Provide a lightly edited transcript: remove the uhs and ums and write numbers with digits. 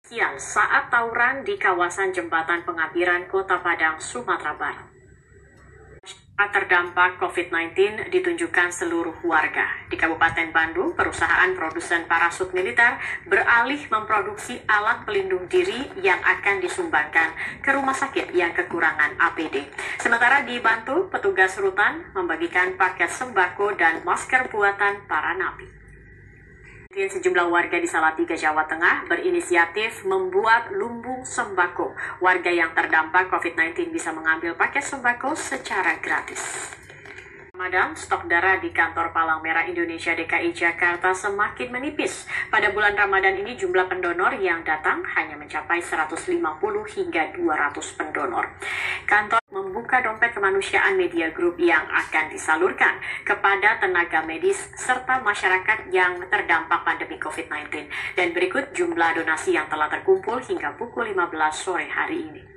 Siang saat tawuran di kawasan Jembatan Pengambiran Kota Padang, Sumatera Barat. Terdampak COVID-19 ditunjukkan seluruh warga. Di Kabupaten Bandung, perusahaan produsen parasut militer beralih memproduksi alat pelindung diri yang akan disumbangkan ke rumah sakit yang kekurangan APD. Sementara di Bantul, petugas rutan membagikan paket sembako dan masker buatan para napi. Sejumlah warga di Salatiga, Jawa Tengah berinisiatif membuat lumbung sembako. Warga yang terdampak COVID-19 bisa mengambil paket sembako secara gratis. Ramadan, stok darah di kantor Palang Merah Indonesia DKI Jakarta semakin menipis. Pada bulan Ramadan ini jumlah pendonor yang datang hanya mencapai 150 hingga 200 pendonor. Kantor membuka dompet kemanusiaan Media Group yang akan disalurkan kepada tenaga medis serta masyarakat yang terdampak pandemi COVID-19. Dan berikut jumlah donasi yang telah terkumpul hingga pukul 15 sore hari ini.